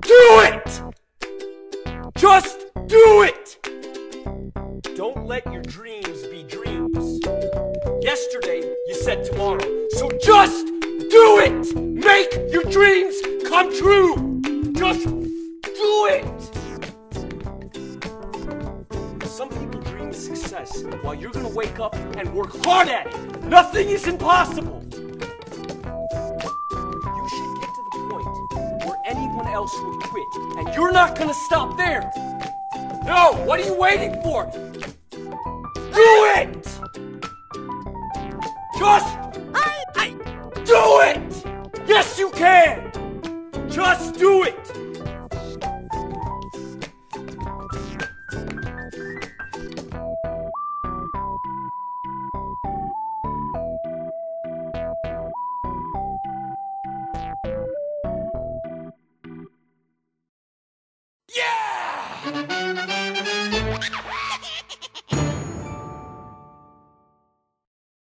do it! Just do it! Don't let your dreams be dreams. Yesterday, you said tomorrow. So just do it! Make your dreams come true! Just do it! Some people dream of success while you're gonna wake up and work hard at it. Nothing is impossible. You should get to the point where anyone else would quit, and you're not gonna stop there. No, what are you waiting for? Do it! Just do it! Yes, you can! Just do it! Yeah!